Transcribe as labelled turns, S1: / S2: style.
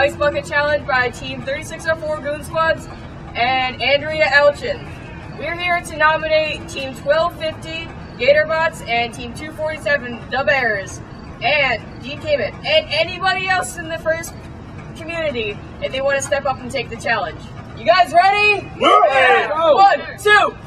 S1: Ice Bucket Challenge by Team 3604 Goon Squads and Andrea Elchin. We're here to nominate Team 1250 Gatorbots and Team 247 The Bears and Dean Kamen and anybody else in the first community if they want to step up and take the challenge. You guys ready?
S2: Yeah!
S1: 1, 2,